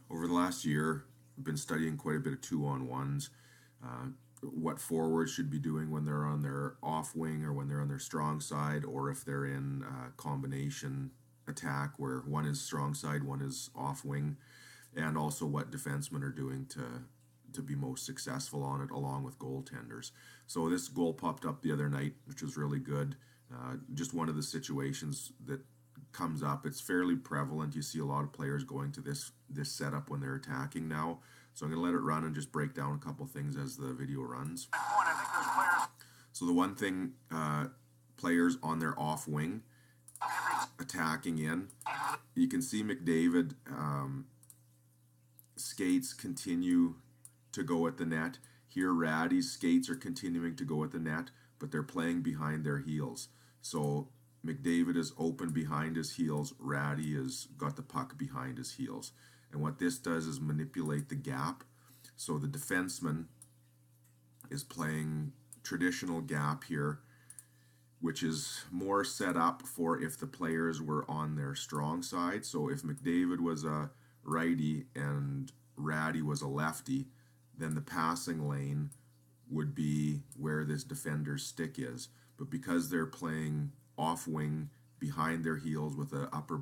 Over the last year, I've been studying quite a bit of two-on-ones, what forwards should be doing when they're on their off wing or when they're on their strong side, or if they're in combination attack where one is strong side, one is off wing, and also what defensemen are doing to be most successful on it, along with goaltenders. So this goal popped up the other night, which was really good. Just one of the situations that comes up. It's fairly prevalent. You see a lot of players going to this setup when they're attacking now. So I'm going to let it run and just break down a couple things as the video runs. So the one thing, players on their off wing attacking in, you can see McDavid skates continue to go at the net. Here Ratty's skates are continuing to go at the net, but they're playing behind their heels. So McDavid is open behind his heels. Ratty has got the puck behind his heels. And what this does is manipulate the gap. So the defenseman is playing traditional gap here, which is more set up for if the players were on their strong side. So if McDavid was a righty and Ratty was a lefty, then the passing lane would be where this defender's stick is. But because they're playing off wing behind their heels with a upper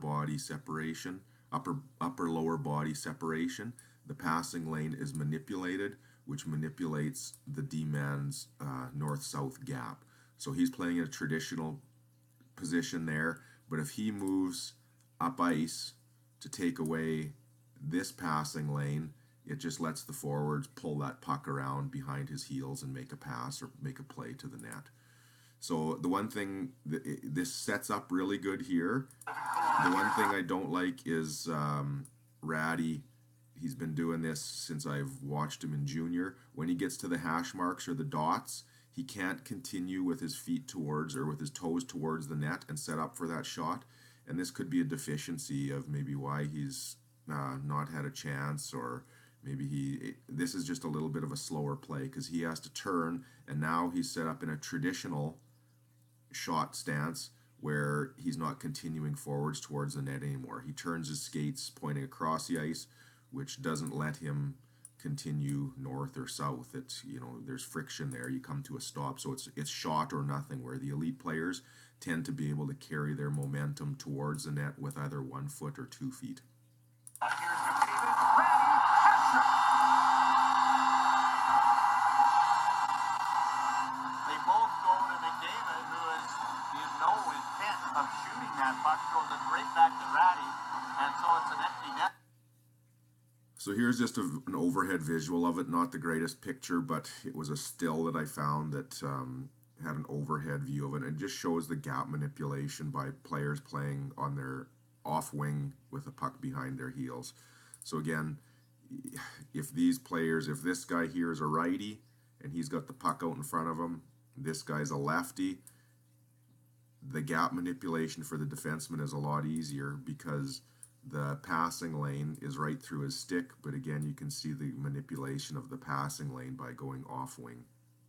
lower body separation, the passing lane is manipulated, which manipulates the D-man's north-south gap. So he's playing in a traditional position there, but if he moves up ice to take away this passing lane, it just lets the forwards pull that puck around behind his heels and make a pass or make a play to the net. So the one thing, this sets up really good here. The one thing I don't like is Ratty. He's been doing this since I've watched him in junior. When he gets to the hash marks or the dots, he can't continue with his feet towards or with his toes towards the net and set up for that shot. And this could be a deficiency of maybe why he's not had a chance, or maybe this is just a little bit of a slower play because he has to turn, and now he's set up in a traditional shot stance where he's not continuing forwards towards the net anymore. He turns his skates pointing across the ice, which doesn't let him continue north or south. It's, there's friction there. You come to a stop. So it's shot or nothing, where the elite players tend to be able to carry their momentum towards the net with either 1 foot or 2 feet. Of shooting that puck, throws it right back to Ratty, and so it's an empty net. So here's just an overhead visual of it. Not the greatest picture, but it was a still that I found that had an overhead view of it. And it just shows the gap manipulation by players playing on their off wing with a puck behind their heels. So again, if this guy here is a righty and he's got the puck out in front of him, this guy's a lefty, the gap manipulation for the defenseman is a lot easier because the passing lane is right through his stick, but again, you can see the manipulation of the passing lane by going off wing.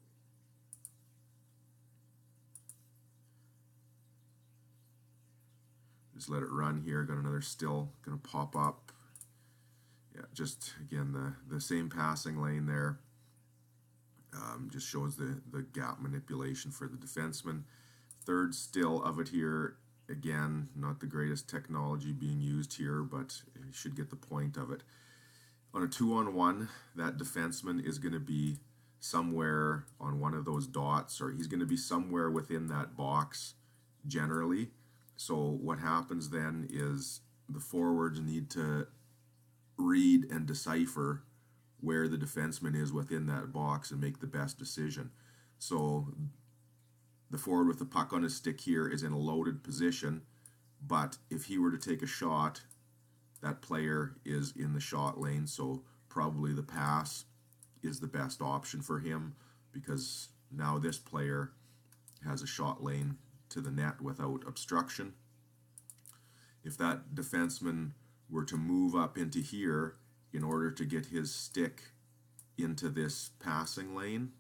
Just let it run here. Got another still going to pop up. Yeah, just again the same passing lane there. Just shows the gap manipulation for the defenseman. Third still of it here, again, not the greatest technology being used here, but you should get the point of it. On a 2-on-1, that defenseman is going to be somewhere on one of those dots, or he's going to be somewhere within that box generally. So what happens then is the forwards need to read and decipher where the defenseman is within that box and make the best decision. So the forward with the puck on his stick here is in a loaded position, but if he were to take a shot, that player is in the shot lane, so probably the pass is the best option for him because now this player has a shot lane to the net without obstruction. If that defenseman were to move up into here in order to get his stick into this passing lane,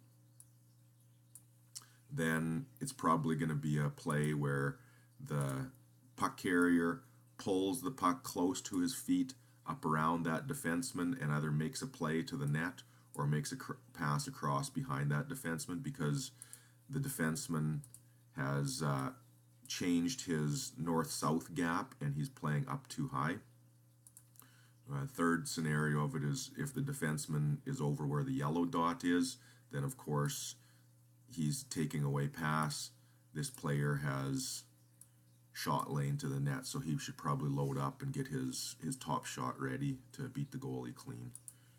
then it's probably going to be a play where the puck carrier pulls the puck close to his feet, up around that defenseman and either makes a play to the net or makes a pass across behind that defenseman, because the defenseman has changed his north-south gap and he's playing up too high. Third scenario of it is if the defenseman is over where the yellow dot is, then of course he's taking away pass. This player has shot lane to the net, so he should probably load up and get his top shot ready to beat the goalie clean.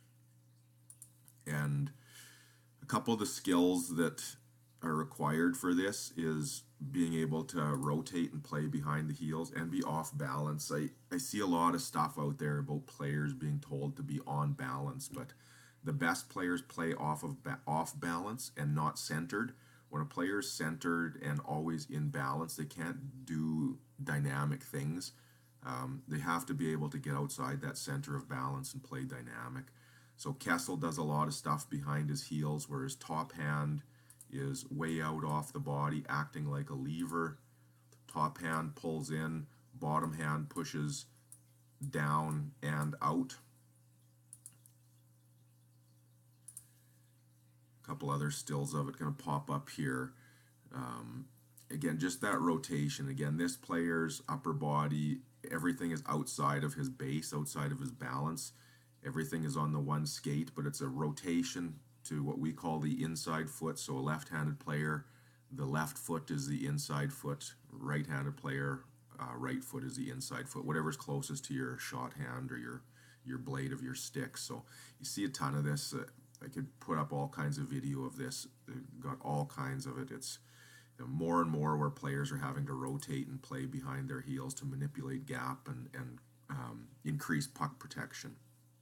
And a couple of the skills that are required for this is being able to rotate and play behind the heels and be off balance. I see a lot of stuff out there about players being told to be on balance, but the best players play off balance and not centered. When a player's centered and always in balance, they can't do dynamic things. They have to be able to get outside that center of balance and play dynamic. So Kessel does a lot of stuff behind his heels where his top hand is way out off the body, acting like a lever. Top hand pulls in, bottom hand pushes down and out. A couple other stills of it going to pop up here. Again, just that rotation. Again, this player's upper body, everything is outside of his base, outside of his balance. Everything is on the one skate, but it's a rotation to what we call the inside foot. So a left-handed player, the left foot is the inside foot. Right-handed player, right foot is the inside foot. Whatever's closest to your shot hand or your blade of your stick. So you see a ton of this. I could put up all kinds of video of this. Got all kinds of it. It's more and more where players are having to rotate and play behind their heels to manipulate gap and increase puck protection.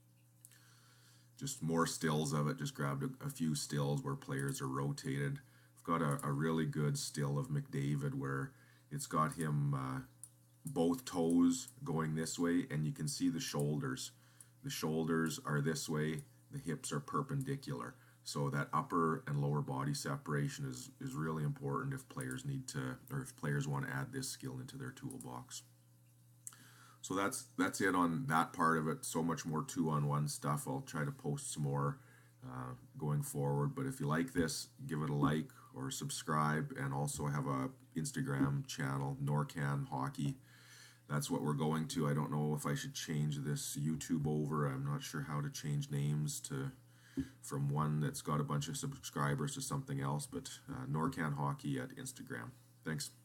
Just more stills of it. Just grabbed a few stills where players are rotated. I've got a really good still of McDavid where it's got him both toes going this way, and you can see the shoulders. The shoulders are this way, the hips are perpendicular. So that upper and lower body separation is really important if players need to, or if players want to add this skill into their toolbox. So that's it on that part of it. So much more 2-on-1 stuff. I'll try to post some more going forward. But if you like this, give it a like or subscribe. And also I have a Instagram channel, Norcan Hockey. That's what we're going to. I don't know if I should change this YouTube over. I'm not sure how to change names from one that's got a bunch of subscribers to something else. But Norcan Hockey at Instagram. Thanks.